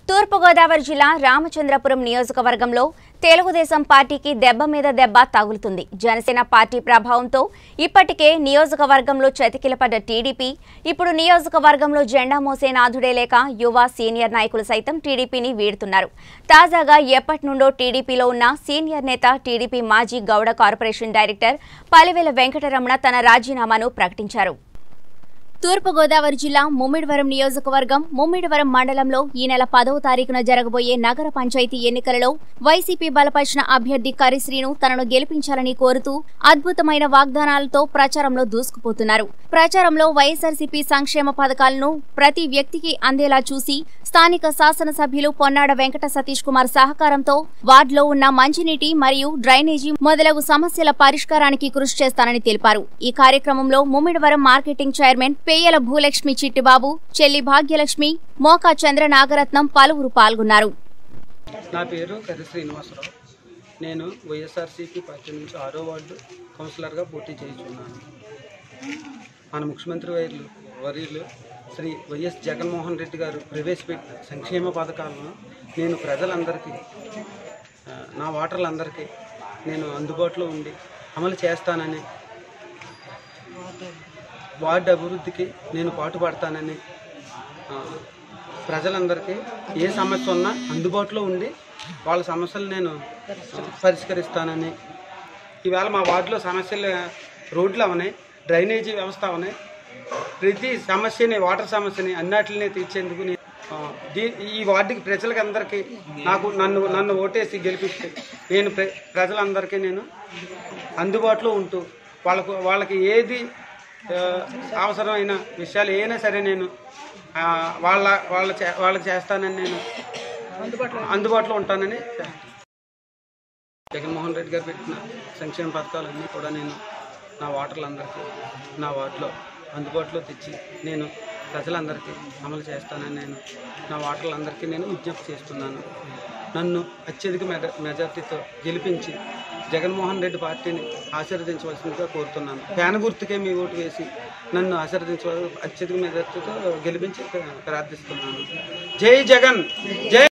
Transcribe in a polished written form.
తూర్పు గోదావరి జిల్లా రామచంద్రపురం నియోజకవర్గంలో తెలుగుదేశం పార్టీకి దెబ్బ మీద దెబ్బ తగులుతుంది. జనసేన పార్టీ ప్రభావంతో ఇప్పటికే నియోజకవర్గంలో చతికిలపడ్డ టీడీపీ ఇప్పుడు నియోజకవర్గంలో జెండా మోసే నాథుడే లేక యువ సీనియర్ నాయకులు సైతం టీడీపీని వీడుతున్నారు. తాజాగా ఎప్పటి నుండో టీడీపీలో ఉన్న సీనియర్ నేత టీడీపీ మాజీ గౌడ కార్పొరేషన్ డైరెక్టర్ పలివేల వెంకటరమణ తన రాజీనామాను ప్రకటించారు. తూర్పు గోదావరి జిల్లా ముమ్మిడివరం నియోజకవర్గం ముమ్మిడివరం మండలంలో ఈ నెల 10వ తారీఖున జరగబోయే నగర పంచాయతీ ఎన్నికలలో వైసీపీ బలపరిచిన అభ్యర్థి కరిశ్రీను తనను గెలిపించాలని కోరుతూ అద్భుతమైన వాగ్దానాలతో ప్రచారంలో దూసుకుపోతున్నారు. ప్రచారంలో వైఎస్ఆర్సీపీ సంక్షేమ పథకాలను ప్రతి వ్యక్తికి అందేలా చూసి స్థానిక శాసనసభ్యులు పొన్నాడ వెంకట సతీష్ కుమార్ సహకారంతో వార్డులో ఉన్న మంచినీటి మరియు డ్రైనేజీ మొదలగు సమస్యల పరిష్కారానికి కృషి చేస్తానని తెలిపారు. ఈ కార్యక్రమంలో ముమ్మిడివరం మార్కెటింగ్ చైర్మన్ పేయల భూలక్ష్మి చిట్టిబాబు, చెల్లి భాగ్యలక్ష్మి, మోకా చంద్ర నాగరత్నం పలువురు పాల్గొన్నారు. నా పేరు కర్రి శ్రీనివాసరావు. నేను వైఎస్ఆర్సీపీ పార్టీ నుంచి 6వ వార్డు కౌన్సిలర్గా పోటీ చేస్తున్నాను. మన ముఖ్యమంత్రి వర్యులు శ్రీ వైఎస్ జగన్మోహన్ రెడ్డి గారు ప్రవేశపెట్టిన సంక్షేమ పథకాలను నేను ప్రజలందరికీ, నా ఓటర్లందరికీ నేను అందుబాటులో ఉండి అమలు చేస్తానని, వార్డు అభివృద్ధికి నేను పాటుపడతానని, ప్రజలందరికీ ఏ సమస్య ఉన్నా అందుబాటులో ఉండి వాళ్ళ సమస్యలు నేను పరిష్కరిస్తానని, ఈవేళ మా వార్డులో సమస్యలు రోడ్లు అవనాయి, డ్రైనేజీ వ్యవస్థ అవనాయి, ప్రతి సమస్యని, వాటర్ సమస్యని అన్నిటిని తీర్చేందుకు ఈ వార్డుకి ప్రజలకి అందరికీ నన్ను ఓటేసి గెలిపిస్తే నేను ప్రజలందరికీ నేను అందుబాటులో ఉంటూ వాళ్ళకి ఏది అవసరమైన విషయాలు ఏమైనా సరే నేను వాళ్ళకి చేస్తానని, నేను అందుబాటులో ఉంటానని. జగన్మోహన్ రెడ్డి గారు పెట్టిన సంక్షేమ పథకాలన్నీ కూడా నేను నా ఓటర్లందరికీ నా వార్డులో అందుబాటులో తెచ్చి నేను ప్రజలందరికీ అమలు చేస్తానని నేను నా ఓటర్లందరికీ నేను విజ్ఞప్తి చేస్తున్నాను. నన్ను అత్యధిక మెజార్టీతో గెలిపించి జగన్మోహన్ రెడ్డి పార్టీని ఆశీర్వదించవలసిందిగా కోరుతున్నాను. ఫ్యాన్ గుర్తుకే మీ ఓటు వేసి నన్ను ఆశీర్వదించవలసి అత్యధిక మెజార్టీతో గెలిపించి ప్రార్థిస్తున్నాను. జై జగన్, జై